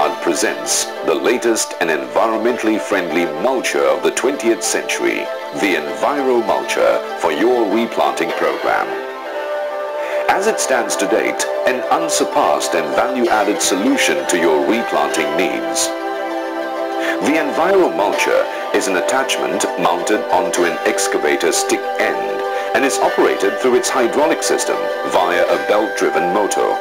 Berhad presents the latest and environmentally friendly mulcher of the 20th century, the Enviro Mulcher for your replanting program. As it stands to date, an unsurpassed and value-added solution to your replanting needs. The Enviro Mulcher is an attachment mounted onto an excavator stick end and is operated through its hydraulic system via a belt-driven motor.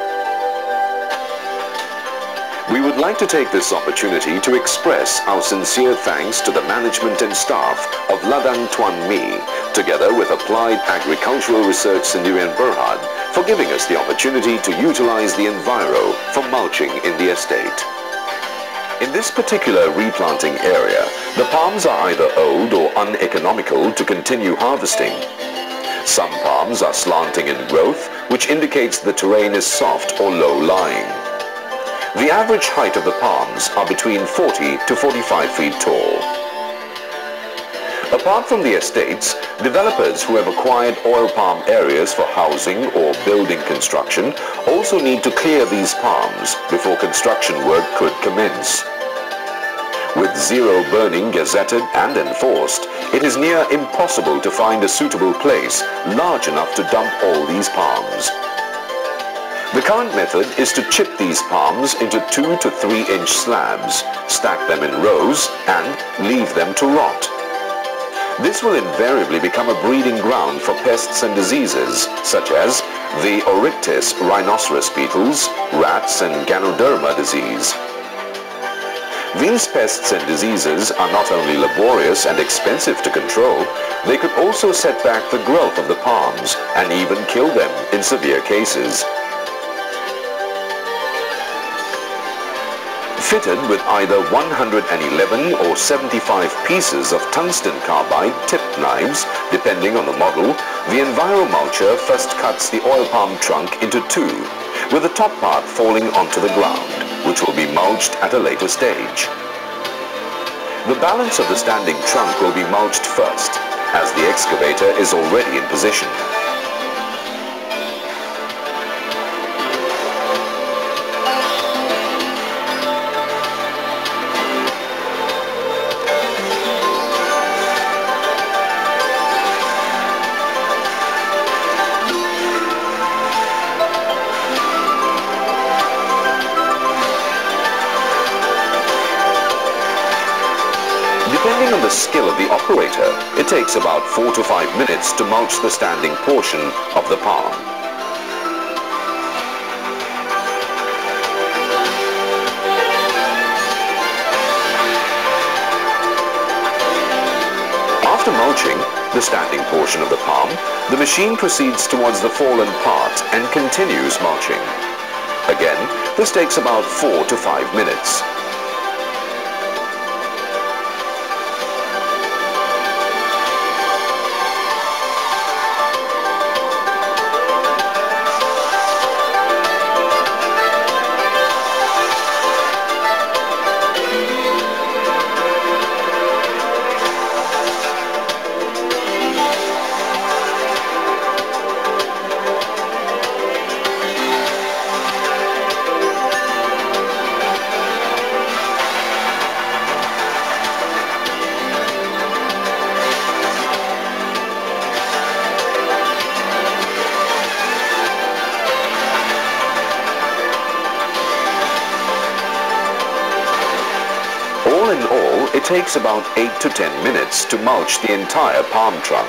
We would like to take this opportunity to express our sincere thanks to the management and staff of Ladang Tuan Mi, together with Applied Agricultural Research Sendirian Berhad, for giving us the opportunity to utilize the Enviro for mulching in the estate. In this particular replanting area, the palms are either old or uneconomical to continue harvesting. Some palms are slanting in growth, which indicates the terrain is soft or low-lying. The average height of the palms are between 40 to 45 feet tall. Apart from the estates, developers who have acquired oil palm areas for housing or building construction also need to clear these palms before construction work could commence. With zero burning gazetted and enforced, it is near impossible to find a suitable place large enough to dump all these palms. The current method is to chip these palms into 2 to 3 inch slabs, stack them in rows and leave them to rot. This will invariably become a breeding ground for pests and diseases such as the Oryctis rhinoceros beetles, rats and Ganoderma disease. These pests and diseases are not only laborious and expensive to control, they could also set back the growth of the palms and even kill them in severe cases. Fitted with either 111 or 75 pieces of tungsten carbide tipped knives, depending on the model, the Enviro Mulcher first cuts the oil palm trunk into 2, with the top part falling onto the ground, which will be mulched at a later stage. The balance of the standing trunk will be mulched first, as the excavator is already in position. Depending on the skill of the operator, it takes about 4 to 5 minutes to mulch the standing portion of the palm. After mulching the standing portion of the palm, the machine proceeds towards the fallen part and continues mulching. Again, this takes about 4 to 5 minutes. All in all, it takes about 8 to 10 minutes to mulch the entire palm trunk.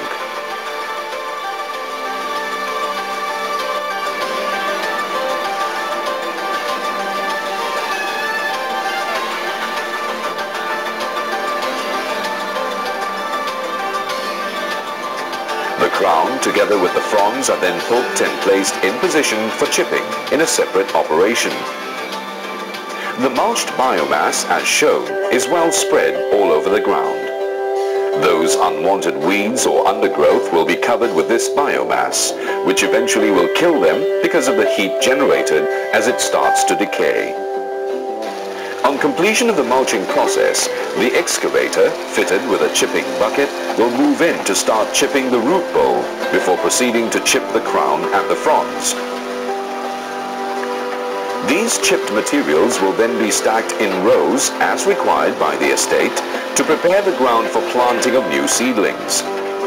The crown, together with the fronds, are then hooked and placed in position for chipping in a separate operation. The mulched biomass, as shown, is well spread all over the ground. Those unwanted weeds or undergrowth will be covered with this biomass, which eventually will kill them because of the heat generated as it starts to decay. On completion of the mulching process, the excavator, fitted with a chipping bucket, will move in to start chipping the root bowl before proceeding to chip the crown and the fronds. These chipped materials will then be stacked in rows as required by the estate to prepare the ground for planting of new seedlings.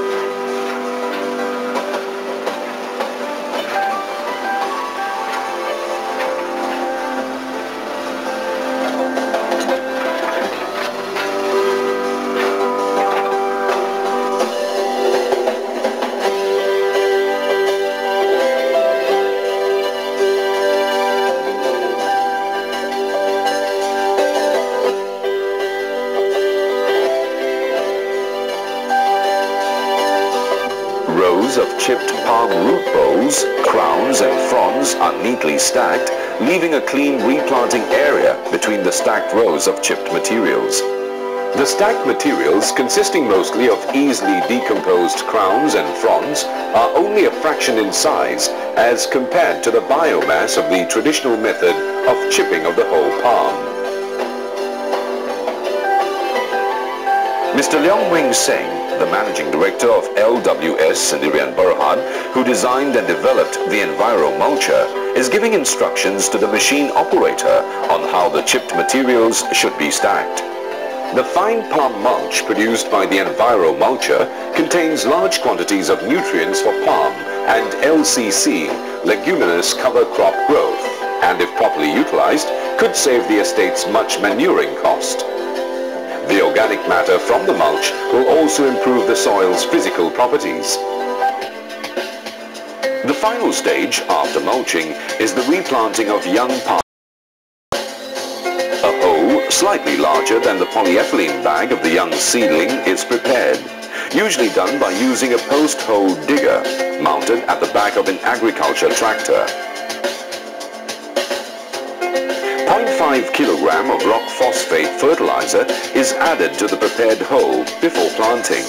Rows of chipped palm root bowls, crowns and fronds are neatly stacked, leaving a clean replanting area between the stacked rows of chipped materials. The stacked materials, consisting mostly of easily decomposed crowns and fronds, are only a fraction in size as compared to the biomass of the traditional method of chipping of the whole palm. Mr. Leong Wing Seng, the managing director of LWS Sendirian Berhad, who designed and developed the Enviro Mulcher, is giving instructions to the machine operator on how the chipped materials should be stacked. The fine palm mulch produced by the Enviro Mulcher contains large quantities of nutrients for palm and LCC, leguminous cover crop growth, and if properly utilized, could save the estates much manuring cost. The organic matter from the mulch will also improve the soil's physical properties. The final stage after mulching is the replanting of young palm. A hole slightly larger than the polyethylene bag of the young seedling is prepared, usually done by using a post-hole digger mounted at the back of an agriculture tractor. 0.5 kilogram of rock phosphate fertilizer is added to the prepared hole before planting.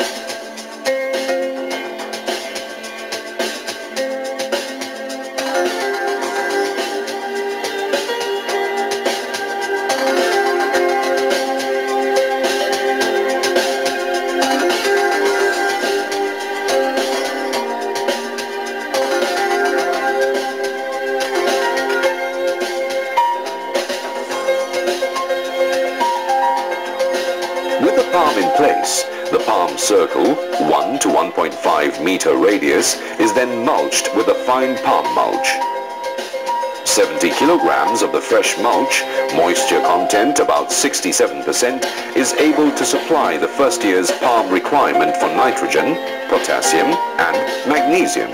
With the palm in place, the palm circle, 1 to 1.5 meter radius, is then mulched with a fine palm mulch. 70 kilograms of the fresh mulch, moisture content about 67%, is able to supply the first year's palm requirement for nitrogen, potassium and magnesium.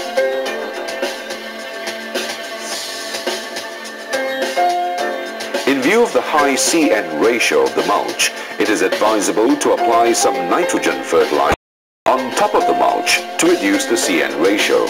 In view of the high C/N ratio of the mulch, it is advisable to apply some nitrogen fertilizer on top of the mulch to reduce the C/N ratio.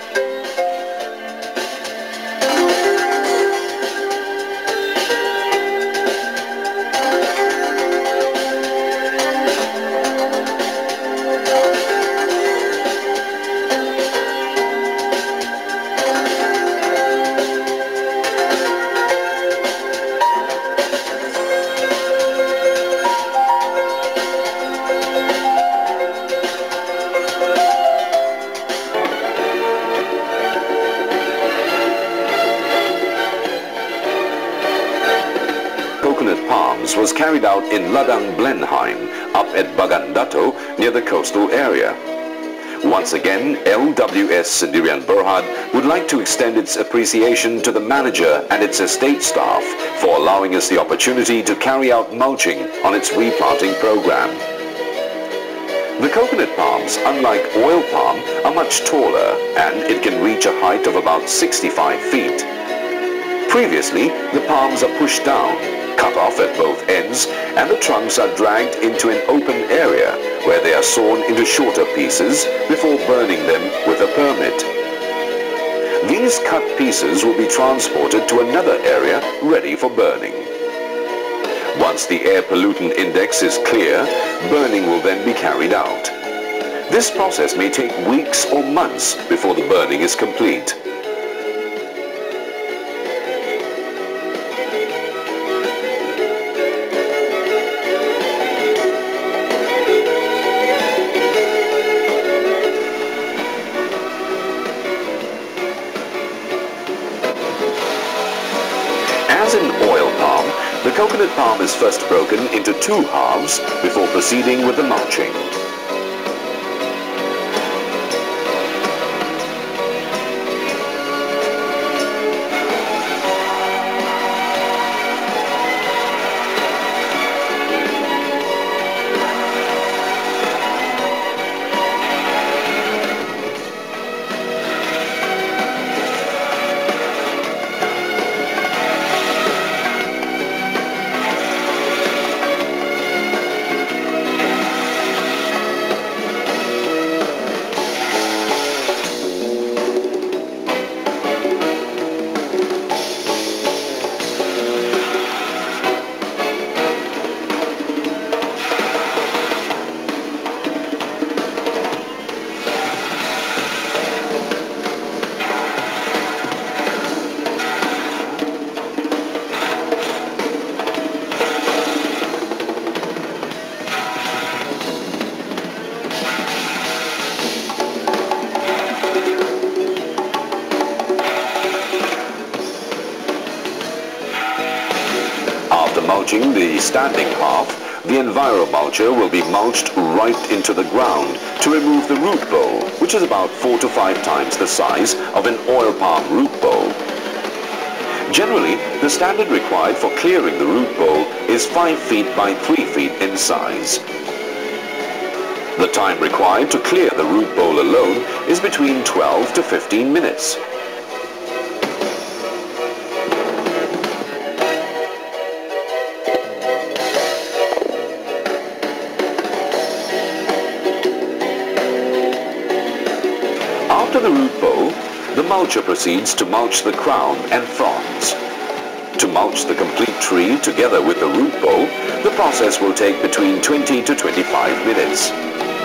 Coconut palms was carried out in Ladang Blenheim, up at Bagandato, near the coastal area. Once again, LWS Sendirian Berhad would like to extend its appreciation to the manager and its estate staff for allowing us the opportunity to carry out mulching on its replanting program. The coconut palms, unlike oil palm, are much taller and it can reach a height of about 65 feet. Previously, the palms are pushed down, cut off at both ends, and the trunks are dragged into an open area where they are sawn into shorter pieces before burning them with a permit. These cut pieces will be transported to another area ready for burning. Once the air pollutant index is clear, burning will then be carried out. This process may take weeks or months before the burning is complete. coconut palm is first broken into two halves before proceeding with the mulching. After mulching the standing half, the EnviroMulcher will be mulched right into the ground to remove the root bowl, which is about 4 to 5 times the size of an oil palm root bowl. Generally, the standard required for clearing the root bowl is 5 feet by 3 feet in size. The time required to clear the root bowl alone is between 12 to 15 minutes. After the root bowl, the mulcher proceeds to mulch the crown and fronds. To mulch the complete tree together with the root bowl, the process will take between 20 to 25 minutes.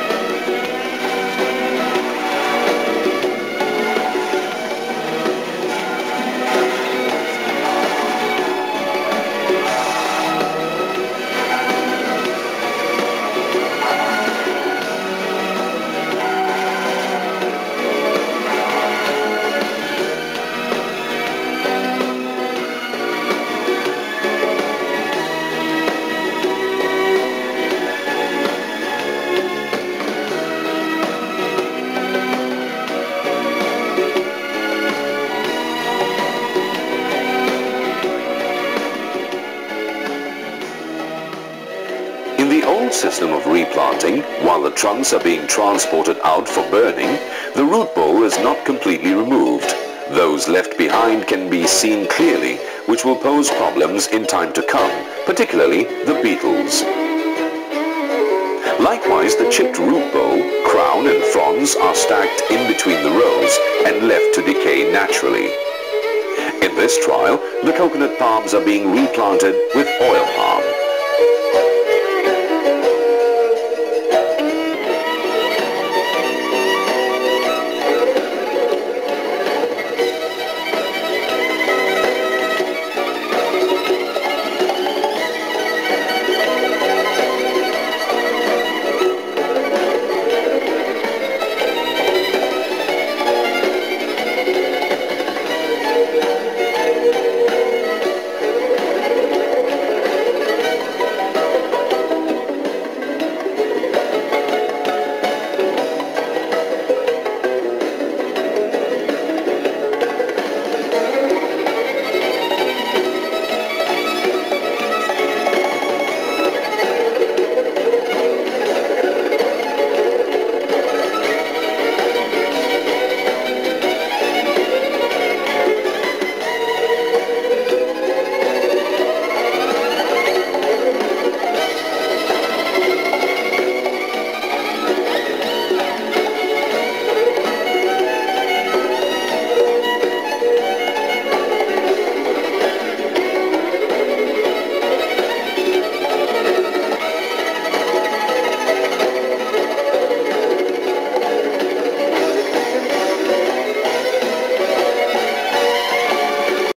In the old system of replanting, while the trunks are being transported out for burning, the root bowl is not completely removed. Those left behind can be seen clearly, which will pose problems in time to come, particularly the beetles. Likewise, the chipped root bowl, crown and fronds are stacked in between the rows and left to decay naturally. In this trial, the coconut palms are being replanted with oil palm.